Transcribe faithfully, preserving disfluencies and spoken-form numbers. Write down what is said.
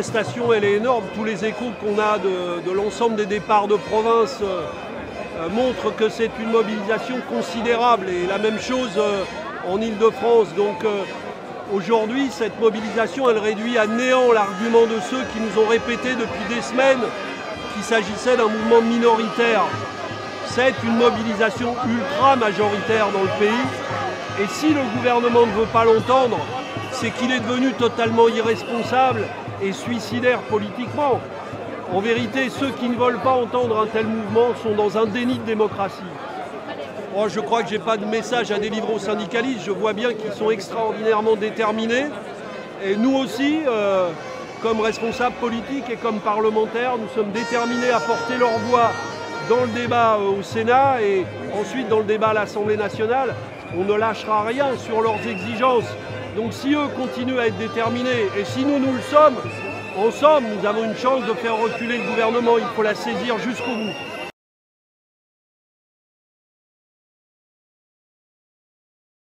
manifestation, elle est énorme. Tous les échos qu'on a de, de l'ensemble des départs de province euh, euh, montrent que c'est une mobilisation considérable. Et la même chose euh, en Île-de-France. Donc euh, aujourd'hui, cette mobilisation, elle réduit à néant l'argument de ceux qui nous ont répété depuis des semaines qu'il s'agissait d'un mouvement minoritaire. C'est une mobilisation ultra majoritaire dans le pays. Et si le gouvernement ne veut pas l'entendre, c'est qu'il est devenu totalement irresponsable et suicidaire politiquement. En vérité, ceux qui ne veulent pas entendre un tel mouvement sont dans un déni de démocratie. Moi, je crois que je n'ai pas de message à délivrer aux syndicalistes. Je vois bien qu'ils sont extraordinairement déterminés. Et nous aussi, euh, comme responsables politiques et comme parlementaires, nous sommes déterminés à porter leur voix dans le débat euh, au Sénat et ensuite dans le débat à l'Assemblée nationale. On ne lâchera rien sur leurs exigences. Donc si eux continuent à être déterminés, et si nous, nous le sommes, ensemble, nous avons une chance de faire reculer le gouvernement. Il faut la saisir jusqu'au bout.